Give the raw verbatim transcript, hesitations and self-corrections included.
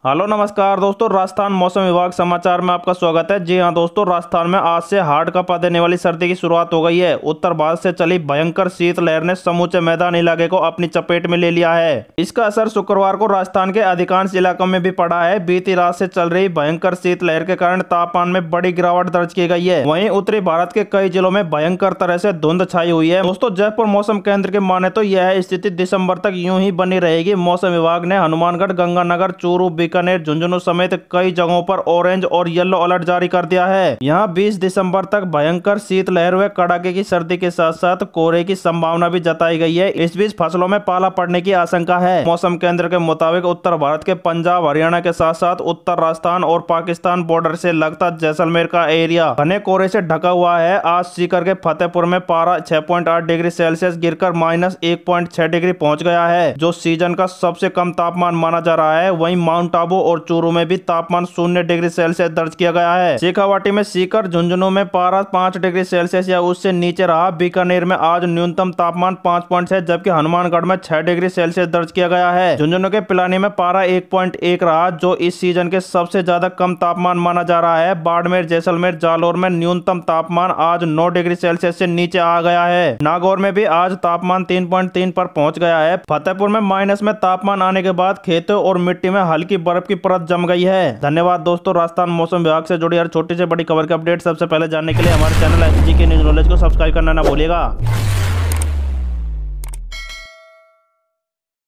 Hello नमस्कार दोस्तों, राजस्थान मौसम विभाग समाचार में आपका स्वागत है। जी हां दोस्तों, राजस्थान में आज से हाड़ कांपा देने वाली सर्दी की शुरुआत हो गई है। उत्तर भारत से चली भयंकर शीतलहर ने समूचे मैदानी इलाके को अपनी चपेट में ले लिया है। इसका असर शुक्रवार को राजस्थान के अधिकांश इलाकों में भी पड़ा है। बीती रात से चल रही भयंकर शीतलहर के कारण तापमान में बड़ी गिरावट दर्ज की गई है। वहीं उत्तरी भारत के कई जिलों में भयंकर तरह से धुंध छाई हुई है। दोस्तों, जयपुर मौसम केंद्र के माने तो यह स्थिति दिसंबर तक यूं ही बनी रहेगी। मौसम विभाग ने हनुमानगढ़, गंगानगर, चूरू, बीकानेर, झुंझुनू समेत कई जगहों पर ऑरेंज और येलो अलर्ट जारी कर दिया है। यहाँ बीस दिसंबर तक भयंकर शीतलहर व कड़ाके की सर्दी के साथ साथ कोहरे की संभावना भी जताई गई है। इस बीच फसलों में पाला पड़ने की आशंका है। मौसम केंद्र के मुताबिक उत्तर भारत के पंजाब, हरियाणा के साथ साथ उत्तर राजस्थान और पाकिस्तान बॉर्डर से लगता जैसलमेर का एरिया घने कोहरे से ढका हुआ है। आज सीकर के फतेहपुर में पारा छह पॉइंट आठ डिग्री सेल्सियस गिरकर माइनस एक पॉइंट छह डिग्री पहुंच गया है, जो सीजन का सबसे कम तापमान माना जा रहा है। वहीं माउंट आबू और चूरू में भी तापमान शून्य डिग्री सेल्सियस दर्ज किया गया है। शेखावाटी में, सीकर, झुंझुनू में पारा पाँच डिग्री सेल्सियस या उससे नीचे रहा। बीकानेर में आज न्यूनतम तापमान पाँच पॉइंट छह, जबकि हनुमानगढ़ में छह डिग्री सेल्सियस दर्ज किया गया है। झुंझुनू के पिलानी में पारा एक पॉइंट एक रहा, जो इस सीजन के सबसे ज्यादा कम तापमान माना जा रहा है। बाड़मेर, जैसलमेर, जालौर में न्यूनतम तापमान आज नौ डिग्री सेल्सियस से नीचे आ गया है। नागौर में भी आज तापमान तीन पॉइंट तीन पर पहुंच गया है। फतेहपुर में माइनस में तापमान आने के बाद खेतों और मिट्टी में हल्की बर्फ की परत जम गई है। धन्यवाद दोस्तों। राजस्थान मौसम विभाग से जुड़ी हर छोटी से बड़ी खबर के अपडेट सबसे पहले जानने के लिए हमारे channel SG K news knowledge को सब्सक्राइब करना ना भूलिएगा।